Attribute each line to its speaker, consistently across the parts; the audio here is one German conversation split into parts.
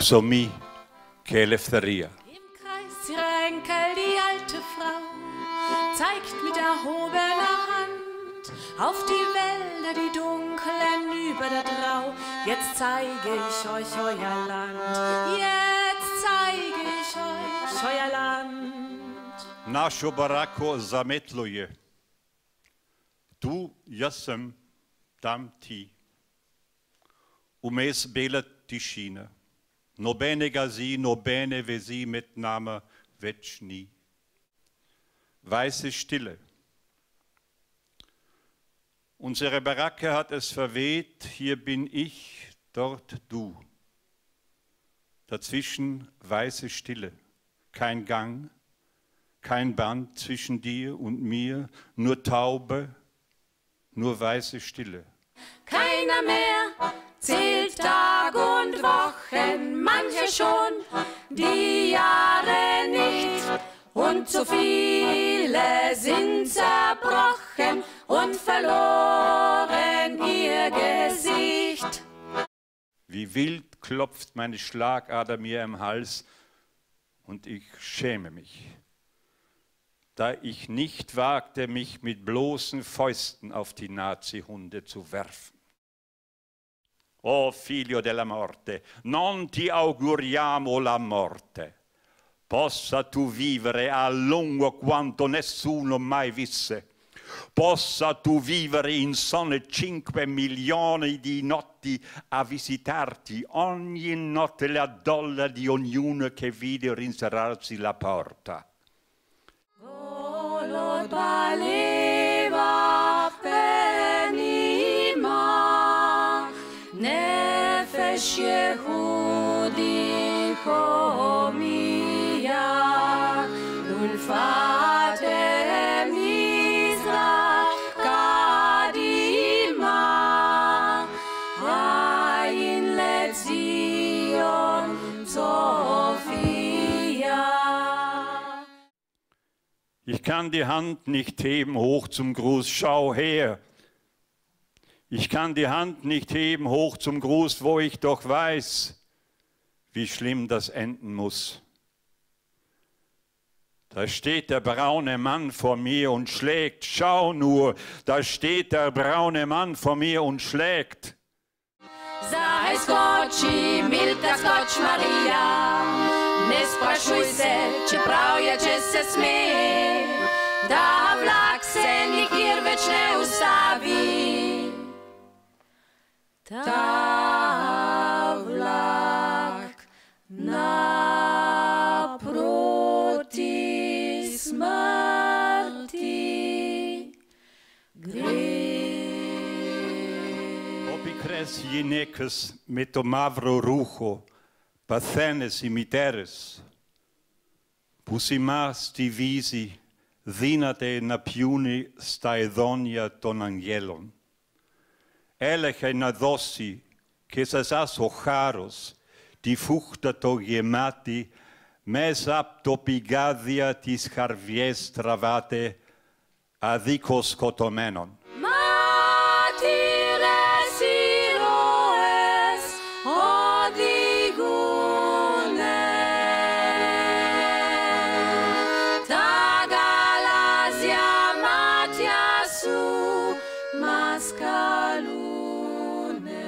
Speaker 1: ψωμί και ελευθερία.
Speaker 2: Im Kreis ihrer Enkel die alte Frau zeigt mit erhobener Hand auf die Wälder, die dunklen über der Drau. Jetzt zeige ich euch euer Land, jetzt zeige ich euch euer Land.
Speaker 1: Нашо барако заметло е. Tu, jaz sem, tam ti. Vmes bela tišina. Nobenega zi, nobene vezi med nama več ni. Weiße Stille. Unsere Baracke hat es verweht, hier bin ich, dort du. Dazwischen weiße Stille, kein Gang, kein Band zwischen dir und mir, nur Taube, nur weiße Stille.
Speaker 2: Keiner mehr zählt Tag und Wochen, manche schon die Jahre nicht. Und zu viele sind zerbrochen und verloren ihr Gesicht.
Speaker 1: Wie wild klopft meine Schlagader mir im Hals und ich schäme mich, da ich nicht wagte, mich mit bloßen Fäusten auf die Nazi-Hunde zu werfen. Oh figlio della morte, non ti auguriamo la morte. Possa tu vivere a lungo quanto nessuno mai visse. Possa tu vivere in sonne 5 milioni di notti a visitarti, ogni notte la dolla di ognuno che vide rinserrarsi la porta.
Speaker 2: Golod baleva penima, nefesh Yehudi homia, ulfate Mizrach kadima, ayin lezion Sophia.
Speaker 1: Ich kann die Hand nicht heben hoch zum Gruß, schau her. Ich kann die Hand nicht heben hoch zum Gruß, wo ich doch weiß, wie schlimm das enden muss. Da steht der braune Mann vor mir und schlägt, schau nur, da steht der braune Mann vor mir und schlägt.
Speaker 2: Zahaj skoči, Milka skoč Marija, ne sprašuj se, čeprav je, če se sme, da vlak se nikjer več ne ustavi. Ta vlak naproti smrti gre.
Speaker 1: Opikres γυναίκες με το μαύρο ρούχο, παθαίνες οι μητέρες, που σημά στη βύση δύναται να πιούνε στα εδόνια των αγγέλων. Έλεγχε να δώσει και σε εσάς ο χάρος, τη φούχτα το γεμάτη, μέσα από το πηγάδια τις χαρβιές τραβάτε, αδίκως σκοτωμένων.
Speaker 2: Μάρτυρες ήρωες οδηγούνε τα γαλάζια μάτια σου μας καλούνε.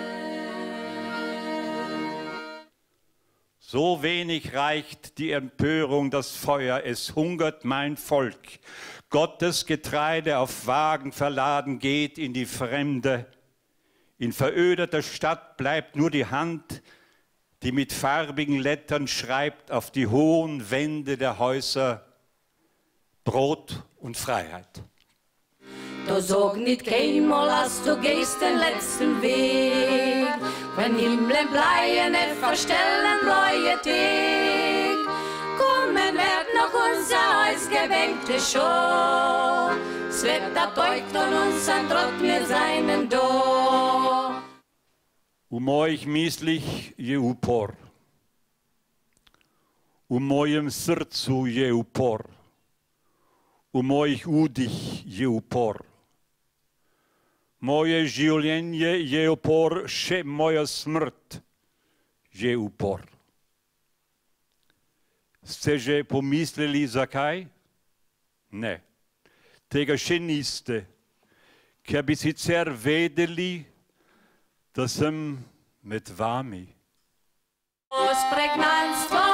Speaker 1: So wenig reicht die Empörung, das Feuer, es hungert mein Volk. Gottes Getreide auf Wagen verladen geht in die Fremde. In verödeter Stadt bleibt nur die Hand, die mit farbigen Lettern schreibt auf die hohen Wände der Häuser Brot und Freiheit.
Speaker 2: Då såg nicht keinmal, als du gehst den letzten Weg. Wenn himlen bleien er verstellen reue Teg. Kommen wird noch unser ausgewählte Show. Svept att oikton unseren Trott mir seinen Do.
Speaker 1: Mojih mislih je upor. U mojem srcu je upor. U mojih udih je upor. Moje življenje je upor, še moja smrt že upor. Ste že pomislili, zakaj? Ne, tega še niste, ker bi sicer vedeli, da sem med vami.
Speaker 2: Pregnanstvo